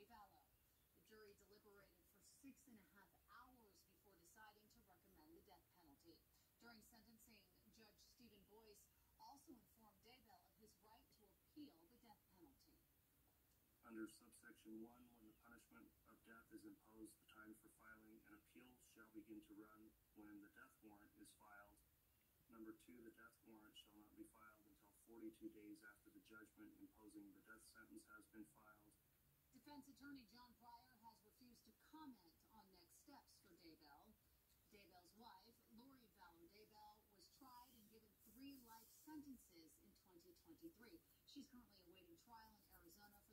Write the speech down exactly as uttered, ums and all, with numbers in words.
Daybell. The jury deliberated for six and a half hours before deciding to recommend the death penalty. During sentencing, Judge Stephen Boyce also informed Daybell of his right to appeal the death penalty. Under subsection one, when the punishment of death is imposed, the time for filing an appeal shall begin to run when the death warrant is filed. Number two, the death warrant shall not be filed until forty-two days after the judgment imposing the death sentence has been filed. Defense attorney John Pryor has refused to comment on next steps for Daybell. Daybell's wife, Lori Daybell, was tried and given three life sentences in twenty twenty-three. She's currently awaiting trial in Arizona for